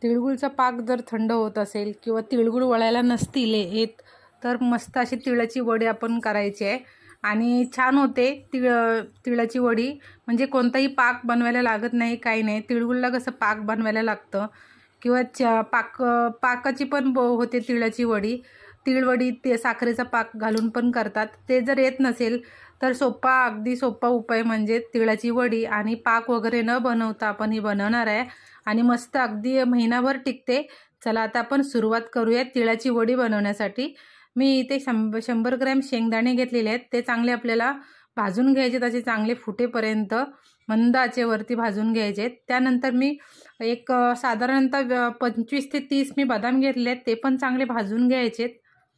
तिळगुळचा पाक जर थंड होत असेल किंवा तिळगुळ वळायला नसतील येत तर मस्त अशी तिळाची वडी आपण करायची आहे आणि छान होते तिळाची वडी। म्हणजे कोणताही पाक बनवायला लागत नाही, काही नाही। तिळगुळला कसं पाक बनवायला लागतं किंवा पाकाची पण होते तिळाची वडी। तिळवडी ते साखरेचा पाक घालून पण करतात। ते जर येत नसेल तर अगदी सोपा उपाय म्हणजे तिळाची वडी आणि पाक वगैरे न बनवता आपण ही बनवणार आहे आणि मस्त अगदी महिनाभर टिकते। चला आता आपण सुरुवात करूया तिळाची वडी बनवण्यासाठी। मी इथे 100 ग्रॅम शेंगदाणे घेतलेले आहेत। ते चांगले आपल्याला भाजून घ्यायचे, त्याचे चांगले फुटेपर्यंत मंद आचेवरती भाजून घ्यायचे। त्यानंतर मी एक साधारणतः 25 ते 30 मी बदाम घेतले आहेत, ते पण चांगले भाजून घ्यायचे।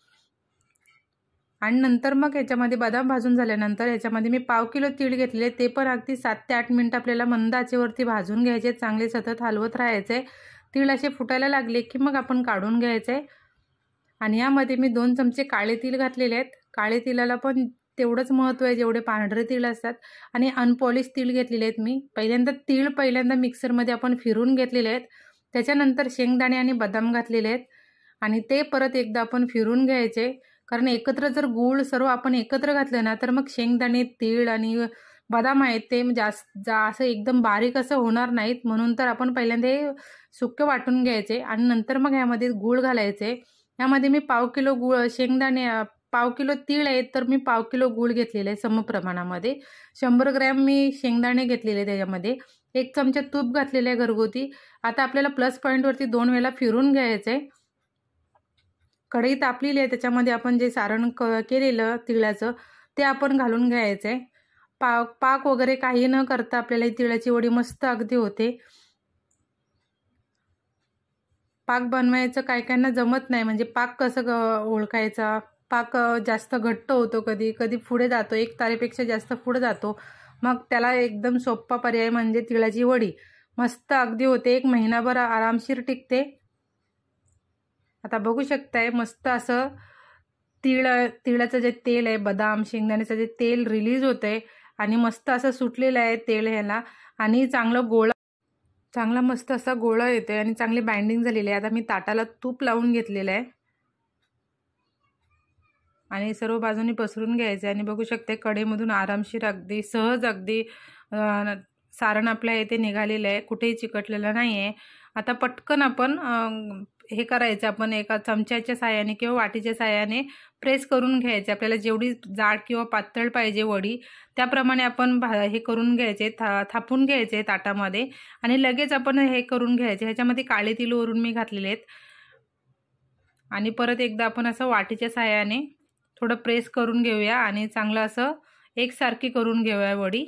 आणि नंतर मग याच्यामध्ये बदाम भाजून झाल्यानंतर याच्यामध्ये मी पाव किलो तीळ घेतले, ते पण अगदी 7 ते 8 मिनिट आपल्याला मंद आचेवरती भाजून घ्यायचे। चांगले सतत हलवत राहायचे। तीळ असे फुटायला लागले की मग आपण काढून घ्यायचे। आणि यामध्ये मी 2 चमचे काळे तीळ घातलेले आहेत। काळे तिळाला पण तेवढंच महत्त्व आहे जेवढे पांढरे तीळ असतात। आणि अनपॉलिश तीळ घेतलेले आहेत मी। पहिल्यांदा मिक्सरमध्ये आपण फिरून घेतलेले आहेत। त्याच्यानंतर शेंगदाणे आणि बदाम घातलेले आहेत आणि ते परत एकदा आपण फिरून घ्यायचे। कारण एकत्र जर गूळ सर्व आपण एकत्र घातलं ना तर मग शेंगदाणे, तीळ आणि बदाम आहेत ते असं एकदम बारीक असं होणार नाहीत, म्हणून तर आपण पहिल्यांदा हे सुक्के वाटून घ्यायचे आणि नंतर मग यामध्ये गूळ घालायचे। यामध्ये मी पाव किलो तीळ आहेत तर मी पाव किलो गूळ घेतलेले आहे समप्रमाणामध्ये। 100 ग्रॅम मी शेंगदाणे घेतलेले, त्याच्यामध्ये 1 चमचा तूप घातलेले आहे घरगुती। आता आपल्याला प्लस पॉईंटवरती 2 वेळा फिरून घ्यायचे। कढई तापलेली आहे, त्याच्यामध्ये आपण जे सारण केलेलं तिळाचं ते आपण घालून घ्यायचे। पाक वगैरे काही न करता आपल्याला ही तिळाची वडी मस्त अगदी होते। पाक बनवायचं काहींना जमत नाही, म्हणजे पाक कसं ओळखायचा। पाक जास्त घट्ट होतो, कधी कधी पुढे जातो, 1 तारेपेक्षा जास्त पुढे जातो। मग त्याला एकदम सोपा पर्याय म्हणजे तिळाची वडी मस्त अगदी होते, 1 महिनाभर आरामशीर टिकते। आता बघू शकताय मस्त असं तिळाचं जे तेल आहे, बदाम शेंगदाण्याचं जे तेल रिलीज होतंय आणि मस्त असं सुटलेलं आहे तेल ह्याला आणि चांगला मस्त असा गोळा येतोय आणि चांगली बाइंडिंग झालेली आहे। आता मी ताटाला तूप लावून घेतलेलं आहे आणि सर्व बाजूनी पसरून घ्यायचं आणि बघू शकते कढईमधून आरामशीर अगदी सहज अगदी सारण आपल्या इथे निघालेलं आहे, कुठेही चिकटलेलं नाही आहे। आता पटकन आपण हे करायचं, आपण एका चमच्याच्या साहाय्याने किंवा वाटीच्या साहाय्याने प्रेस करून घ्यायचे। आपल्याला जेवढी जाड किंवा पातळ पाहिजे वडी त्याप्रमाणे आपण हे करून घ्यायचे, थापून घ्यायचे ताटामध्ये आणि लगेच आपण हे करून घ्यायचे। ह्याच्यामध्ये काळे तीळ वरून मी घातलेले आहेत आणि परत एकदा आपण असं वाटीच्या साहाय्याने थोडं प्रेस करून घेऊया आणि चांगलं असं एकसारखी करून घेऊया वडी।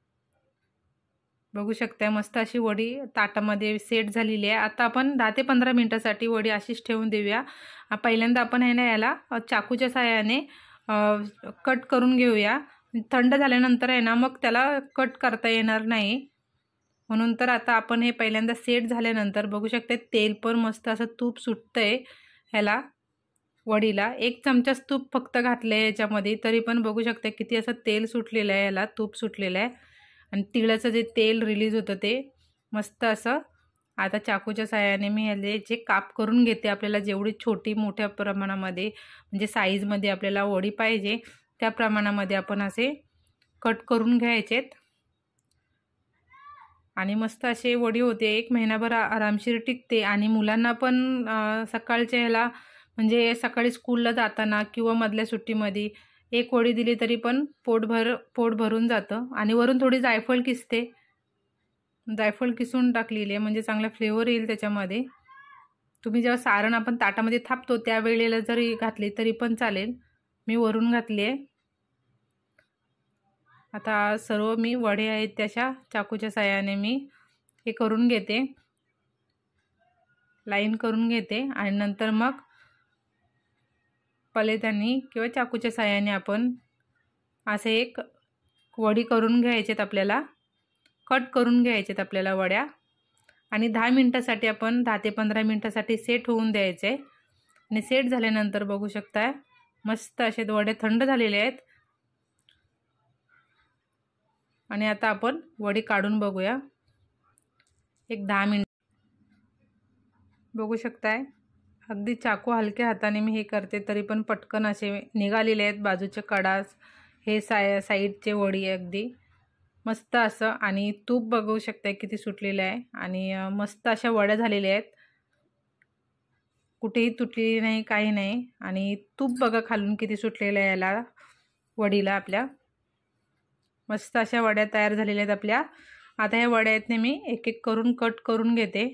बघू शकताय मस्त अशी वडी ताटामध्ये सेट झालेली आहे। आता आपण 10 ते 15 मिनिटासाठी वडी अशीच ठेवून देऊया। पहिल्यांदा आपण याला चाकूच्या साहाय्याने कट करून घेऊया। थंड झाल्यानंतर आहे ना मग त्याला कट करता येणार नाही, म्हणून तर आता आपण हे पहिल्यांदा सेट झाल्यानंतर बघू शकते तेल पण मस्त असं तूप सुटतंय ह्याला वडीला। 1 चमचा तूप फक्त घातलंय याच्यामध्ये, तरी पण बघू शकते किती असं तेल सुटलेलं आहे, याला तूप सुटलेलं आहे आणि तिळाचं जे तेल रिलीज होतं ते मस्त असं। आता चाकूच्या साहाय्याने मी याले जे काप करून घेते, आपल्याला जेवढी छोटी मोठ्या प्रमाणामध्ये म्हणजे साईजमध्ये आपल्याला वडी पाहिजे त्या प्रमाणामध्ये आपण असे कट करून घ्यायचेत आणि मस्त असे वडी होते, 1 महिनाभर आरामशीर टिकते। आणि मुलांना पण सकाळच्या ह्याला म्हणजे सकाळी स्कूलला जाताना किंवा मधल्या सुट्टीमध्ये 1 वडी दिली तरी पण पोट भरून जातं। आणि वरून थोडी जायफळ किसून टाकलेली आहे म्हणजे चांगला फ्लेवर येईल त्याच्यामध्ये। तुम्ही जेव्हा सारण आपण ताटामध्ये थापतो त्यावेळेला जरी घातली तरी पण चालेल, मी वरून घातली आहे। आता सर्व मी वडे आहेत त्याच्या चाकूच्या साहाय्याने मी हे करून घेते, लाईन करून घेते आणि नंतर मग पलेत्यांनी किंवा चाकूच्या साहाय्याने आपण असे एक वडी करून घ्यायचेत, आपल्याला कट करून घ्यायचेत आपल्याला वड्या आणि 10 मिनिटासाठी आपण 10 ते 15 मिनिटासाठी सेट होऊन द्यायचे। आणि सेट झाल्यानंतर बघू शकता मस्त असे वडे थंड झालेले आहेत आणि आता आपण वडी काढून बघूया। एक 10 मिनिट बघू शकताय अगदी चाकू हलक्या हाताने मी हे करते तरी पण पटकन असे निघालेले आहेत बाजूचे कडास। हे साईडचे वडी अगदी मस्त असं, आणि तूप बघू शकताय किती सुटलेलं आहे आणि मस्त अशा वड्या झालेल्या आहेत, कुठेही तुटलेली नाही काही नाही। आणि तूप बघा खालून किती सुटलेलं आहे याला वडीला आपल्या। मस्त अशा वड्या तयार झालेल्या आहेत आपल्या। आता ह्या वड्या आहेत मी एक एक करून कट करून घेते।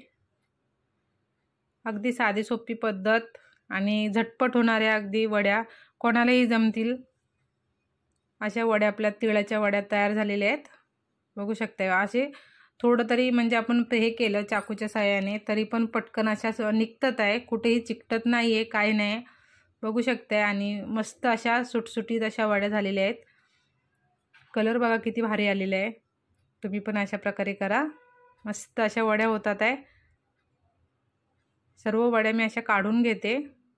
अगदी साधी सोपी पद्धत आणि झटपट होणाऱ्या अगदी वड्या, कोणालाही जमतील अशा वड्या आपल्या तिळाच्या वड्या तयार झालेल्या आहेत। बघू शकताय असे थोडं तरी म्हणजे आपण हे केलं चाकूच्या साहाय्याने तरी पण पटकन अशा निघतात आहे, कुठेही चिकटत नाही आहे काही नाही। बघू शकताय आणि मस्त अशा सुटसुटीत अशा वड्या झालेल्या आहेत। कलर बघा किती भारी आलेला आहे। तुम्ही पण अशा प्रकारे करा, मस्त अशा वड्या होतात आहे। सर्व वड्या मी अशा काढून घेते।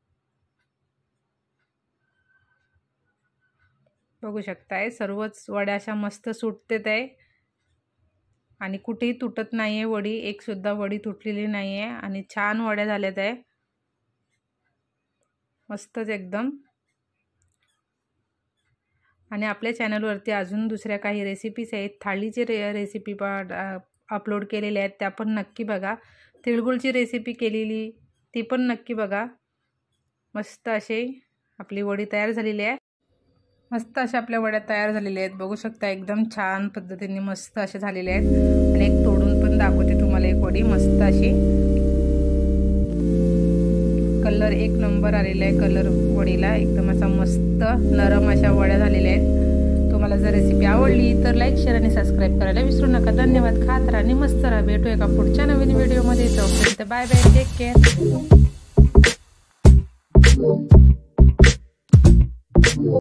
बघू शकताय सर्वच वड्या अशा मस्त सुटतेत आहे आणि कुठेही तुटत नाही आहे वडी, एक सुद्धा वडी तुटलेली नाही आहे आणि छान वड्या झाल्यात आहे मस्तच एकदम। आणि आपल्या चॅनलवरती अजून दुसऱ्या काही रेसिपीज आहेत, थाळीचे रेसिपी अपलोड केलेले आहेत, त्या पण नक्की बघा। तिळगुळची रेसिपी केलेली ती पण नक्की बघा। मस्त अशी आपली वडी तयार झालेली आहे। मस्त अशा आपल्या वड्या तयार झालेल्या आहेत, बघू शकता एकदम छान पद्धतीने मस्त अशा झालेल्या आहेत। आणि एक तोडून पण दाखवते तुम्हाला एक वडी मस्त अशी, कलर एक नंबर आलेला आहे कलर वडीला, एकदम असा मस्त नरम अशा वड्या झालेल्या आहेत। तुम्हाला जर रेसिपी आवडली तर लाईक शेअर आणि सबस्क्राईब करायला विसरू नका। धन्यवाद। खात राहा आणि मस्त राहा। भेटू एका पुढच्या नवीन व्हिडिओमध्ये। तोपर्यंत बाय बाय, टेक केअर।